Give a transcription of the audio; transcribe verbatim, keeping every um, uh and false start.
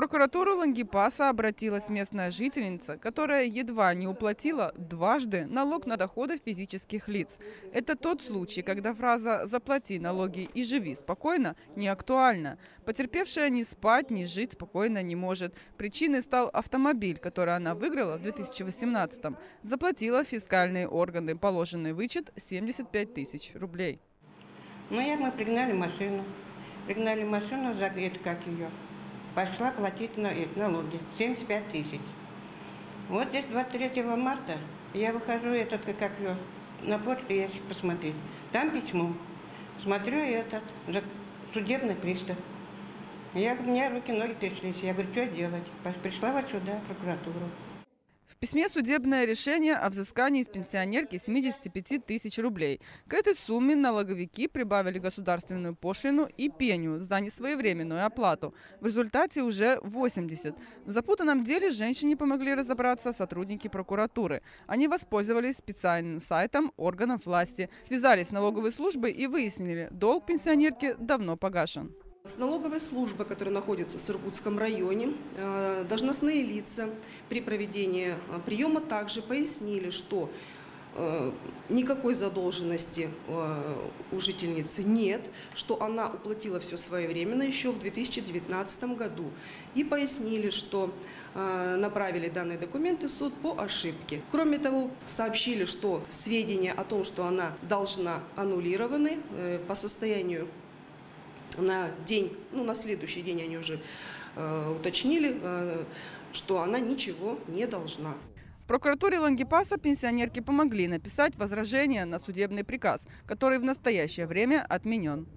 прокуратуру Лангепаса обратилась местная жительница, которая едва не уплатила дважды налог на доходы физических лиц. Это тот случай, когда фраза «заплати налоги и живи спокойно» не актуальна. Потерпевшая ни спать, ни жить спокойно не может. Причиной стал автомобиль, который она выиграла в две тысячи восемнадцатом. Заплатила в фискальные органы положенный вычет семьдесят пять тысяч рублей. Ну, як мы пригнали машину. Пригнали машину, за это как ее. Пошла платить на, налоги. семьдесят пять тысяч. Вот здесь двадцать третьего марта я выхожу этот, как ее, на почту ящик посмотреть. Там письмо. Смотрю этот, судебный пристав. Я, у меня руки, ноги тряслись. Я говорю, что делать? Пришла вот сюда, в прокуратуру. В письме судебное решение о взыскании с пенсионерки семидесяти пяти тысяч рублей. К этой сумме налоговики прибавили государственную пошлину и пеню за несвоевременную оплату. В результате уже восемьдесят. В запутанном деле женщине помогли разобраться сотрудники прокуратуры. Они воспользовались специальным сайтом органов власти, связались с налоговой службой и выяснили, долг пенсионерки давно погашен. С налоговой службы, которая находится в Сургутском районе, должностные лица при проведении приема также пояснили, что никакой задолженности у жительницы нет, что она уплатила все своевременно еще в две тысячи девятнадцатом году. И пояснили, что направили данные документы в суд по ошибке. Кроме того, сообщили, что сведения о том, что она должна, аннулированы по состоянию на день, ну на следующий день они уже э, уточнили, э, что она ничего не должна. В прокуратуре Лангепаса пенсионерке помогли написать возражение на судебный приказ, который в настоящее время отменен.